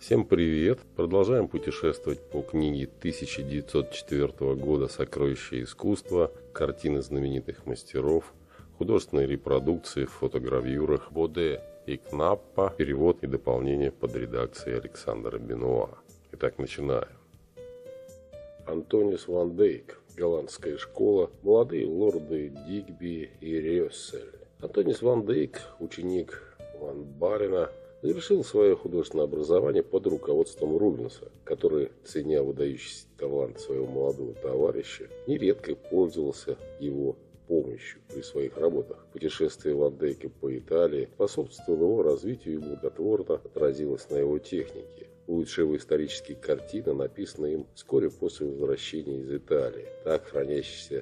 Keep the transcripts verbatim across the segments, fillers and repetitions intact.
Всем привет! Продолжаем путешествовать по книге тысяча девятьсот четвёртого года «Сокровища искусства», картины знаменитых мастеров, художественные репродукции в фотогравюрах Боде и Кнаппа, перевод и дополнение под редакцией Александра Бенуа. Итак, начинаем. Антониус ван Дейк, голландская школа, молодые лорды Дигби и Рёссель. Антониус ван Дейк, ученик Ван Барена, завершил свое художественное образование под руководством Рубенса, который, ценя выдающийся талант своего молодого товарища, нередко пользовался его помощью при своих работах. Путешествие Ван Дейка по Италии способствовало его развитию и благотворно отразилось на его технике. Лучшие его исторические картины написаны им вскоре после возвращения из Италии. Так, хранящиеся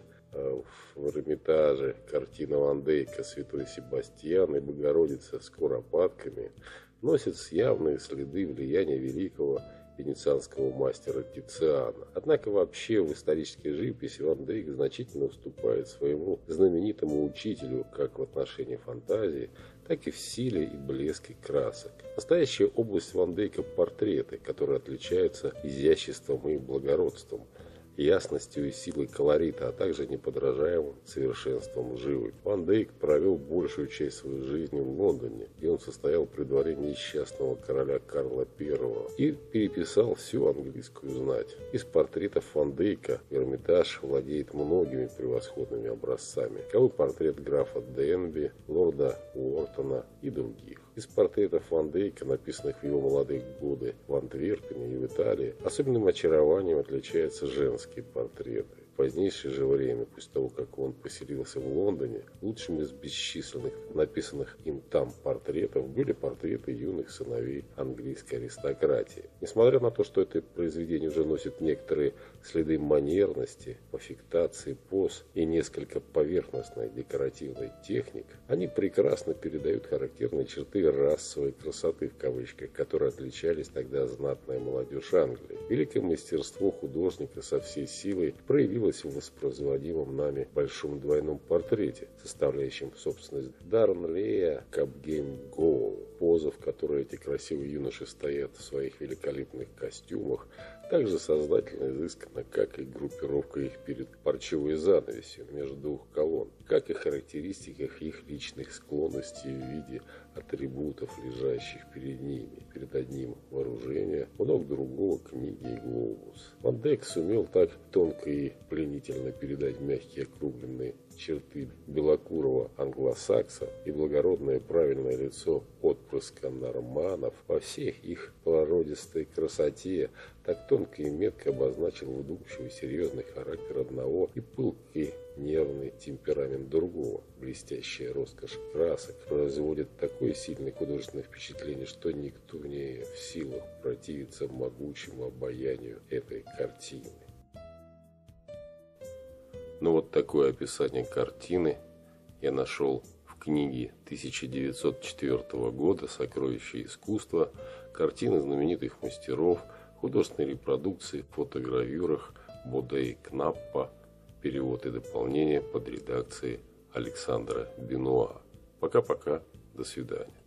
в Эрмитаже картина Ван Дейка «Святой Себастьян» и «Богородица с куропатками» носит явные следы влияния великого венецианского мастера Тициана. Однако вообще в исторической живописи Ван Дейк значительно уступает своему знаменитому учителю как в отношении фантазии, так и в силе и блеске красок. Настоящая область Ван Дейка – портреты, которые отличаются изяществом и благородством, ясностью и силой колорита, а также неподражаемым совершенством живописи. Ван Дейк провел большую часть своей жизни в Лондоне, где он состоял при дворе несчастного короля Карла Первого и переписал всю английскую знать. Из портретов Ван Дейка Эрмитаж владеет многими превосходными образцами. Таковы портрет графа Денби, лорда Уортона и других. Из портретов Ван Дейка, написанных в его молодые годы в Антверпене и в Италии, особенным очарованием отличаются женские портреты. В позднейшее же время, после того, как он поселился в Лондоне, лучшими из бесчисленных написанных им там портретов были портреты юных сыновей английской аристократии. Несмотря на то, что это произведение уже носит некоторые следы манерности, аффектации, поз и несколько поверхностной декоративной техник, они прекрасно передают характерные черты расовой красоты, в кавычках, которые отличались тогда знатная молодежь Англии. Великое мастерство художника со всей силой проявилось в воспроизводимом нами большом двойном портрете, составляющем собственность Дарнлея Капгейм Гоу. Поза, в которой эти красивые юноши стоят в своих великолепных костюмах, также сознательно изыскана, как и группировка их перед парчевой занавесью между двух колонн, как и характеристиках их личных склонностей в виде атрибутов, лежащих перед ними. Перед одним вооружение, у ног другого книги и глобус. Ван Дейк сумел так тонко и пленительно передать мягкие округленные черты белокурого англосакса и благородное правильное лицо отпрыска норманов во всех их породистой красоте, так тонко и метко обозначил вдумчивый серьезный характер одного и пылкий нервный темперамент другого. Блестящая роскошь красок производит такое сильное художественное впечатление, что никто не в силах противиться могучему обаянию этой картины. Ну вот такое описание картины я нашел в книге тысяча девятьсот четвёртого года «Сокровища искусства», картины знаменитых мастеров, художественные репродукции в фотогравюрах Боде и Кнаппа, перевод и дополнение под редакцией Александра Бенуа. Пока-пока, до свидания.